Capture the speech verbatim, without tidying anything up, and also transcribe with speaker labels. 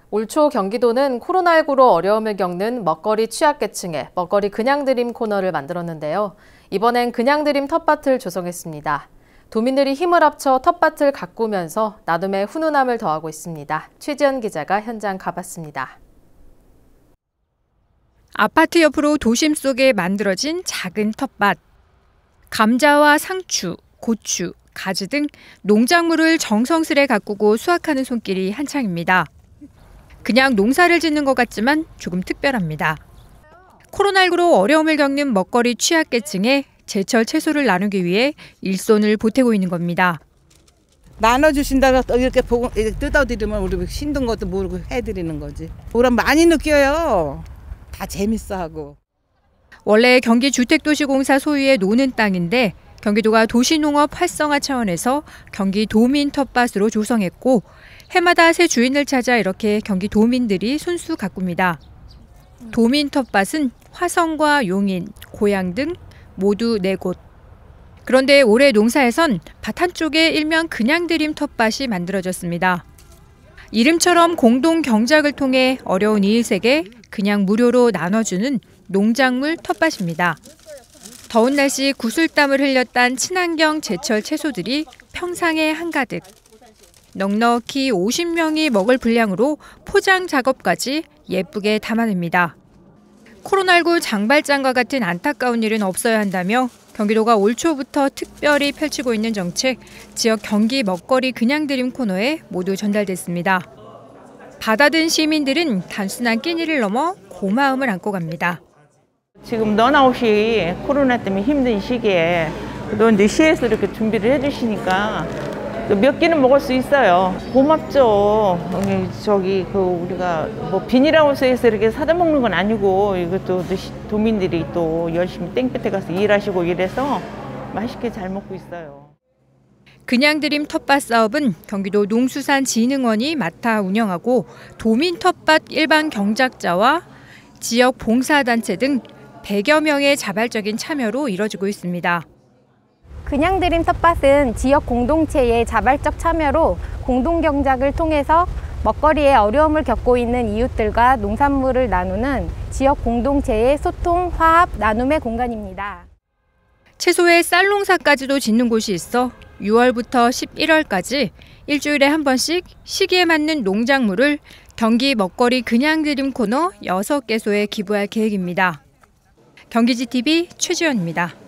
Speaker 1: 올 초 경기도는 코로나십구로 어려움을 겪는 먹거리 취약계층에 먹거리 그냥드림 코너를 만들었는데요. 이번엔 그냥드림 텃밭을 조성했습니다. 도민들이 힘을 합쳐 텃밭을 가꾸면서 나눔에 훈훈함을 더하고 있습니다. 최지연 기자가 현장 가봤습니다.
Speaker 2: 아파트 옆으로 도심 속에 만들어진 작은 텃밭. 감자와 상추, 고추, 가지 등 농작물을 정성스레 가꾸고 수확하는 손길이 한창입니다. 그냥 농사를 짓는 것 같지만 조금 특별합니다. 코로나십구로 어려움을 겪는 먹거리 취약계층에 제철 채소를 나누기 위해 일손을 보태고 있는 겁니다.
Speaker 3: 나눠주신다고 이렇게 보고 뜯어드리면 우리 힘든 것도 모르고 해드리는 거지. 우리 많이 느껴요. 다 재밌어하고.
Speaker 2: 원래 경기주택도시공사 소유의 노는 땅인데 경기도가 도시농업 활성화 차원에서 경기 도민 텃밭으로 조성했고 해마다 새 주인을 찾아 이렇게 경기 도민들이 손수 가꿉니다. 도민 텃밭은 화성과 용인, 고양 등 모두 네 곳. 그런데 올해 농사에선 밭 한쪽에 일명 그냥드림 텃밭이 만들어졌습니다. 이름처럼 공동 경작을 통해 어려운 이웃에게 그냥 무료로 나눠주는 농작물 텃밭입니다. 더운 날씨 구슬땀을 흘렸단 친환경 제철 채소들이 평상에 한가득. 넉넉히 오십 명이 먹을 분량으로 포장 작업까지 예쁘게 담아냅니다. 코로나십구 장발장과 같은 안타까운 일은 없어야 한다며 경기도가 올 초부터 특별히 펼치고 있는 정책, 지역 경기 먹거리 그냥드림 코너에 모두 전달됐습니다. 받아든 시민들은 단순한 끼니를 넘어 고마움을 안고 갑니다.
Speaker 4: 지금 넌아웃이 코로나 때문에 힘든 시기에 또 이제 시에서 이렇게 준비를 해주시니까 몇 끼는 먹을 수 있어요. 고맙죠. 저기 그 우리가 뭐 비닐하우스에서 이렇게 사다 먹는 건 아니고 이것도 도민들이 또 열심히 땡볕에 가서 일하시고 이래서 맛있게 잘 먹고 있어요.
Speaker 2: 그냥드림 텃밭 사업은 경기도 농수산진흥원이 맡아 운영하고 도민 텃밭 일반 경작자와 지역 봉사단체 등 백여 명의 자발적인 참여로 이뤄지고 있습니다.
Speaker 5: 그냥드림 텃밭은 지역 공동체의 자발적 참여로 공동경작을 통해서 먹거리에 어려움을 겪고 있는 이웃들과 농산물을 나누는 지역 공동체의 소통, 화합, 나눔의 공간입니다.
Speaker 2: 채소에 쌀 농사까지도 짓는 곳이 있어 유월부터 십일월까지 일주일에 한 번씩 시기에 맞는 농작물을 경기 먹거리 그냥드림 코너 여섯 개소에 기부할 계획입니다. 경기지티비 최지연입니다.